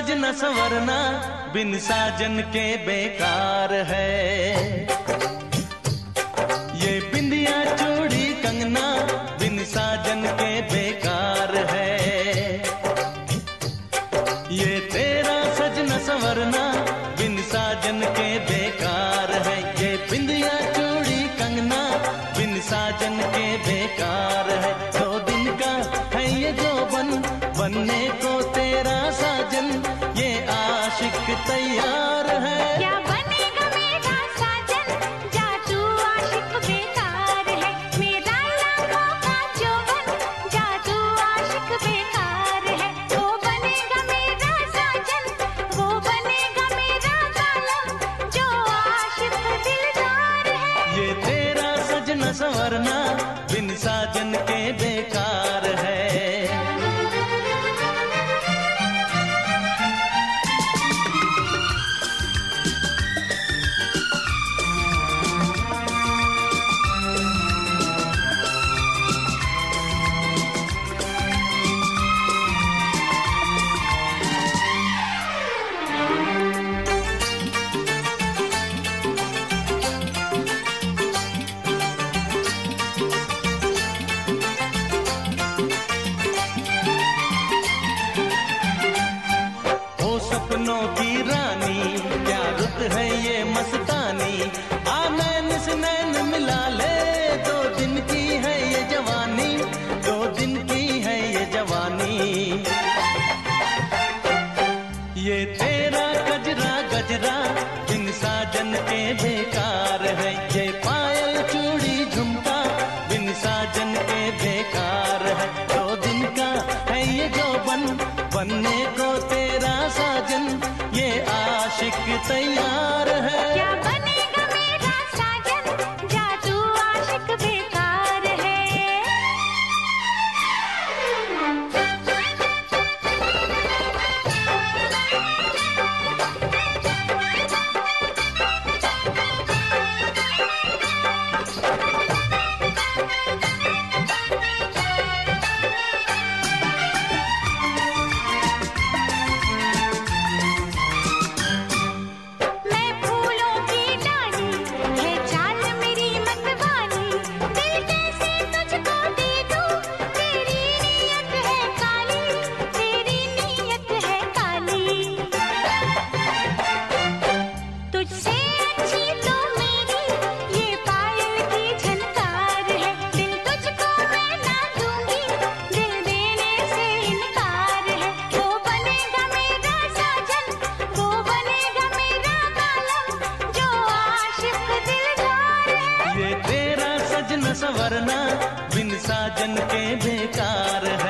सजना संवरना बिन साजन के बेकार है। ये बिंदिया चूड़ी कंगना बिन साजन के बेकार है। ये तेरा सजना संवरना बिन साजन के बेकार है। ये बिंदिया चूड़ी कंगना बिन साजन के बेकार है। 2 दिन का है ये जोबन बनने को तेरा साजन, ये आशिक तैयार है। क्या बनेगा मेरा साजन, जा तू आशिक बेकार है। मेरा लाखों का जोबन, जा तू आशिक बेकार है। वो बनेगा मेरा साजन, वो बनेगा मेरा कालम, जो आशिक दिलदार है। ये तेरा सजना संवरना बिन साजन के बेकार है। सपनों की रानी क्या रुत है ये मस्तानी, आ नैन से नैन मिला ले। 2 दिन की है ये जवानी, 2 दिन की है ये जवानी। ये तेरा गजरा गजरा बिन साजन के बेकार है। ये पायल चूड़ी झुमका बिन साजन के बेकार है। 2 दिन का है ये जोबन बनने को तेरा साजन, ये आशिक तैयार है। क्या बनेगा मेरा साजन, जा तू आशिक बेकार है। संवरना बिन साजन के बेकार है।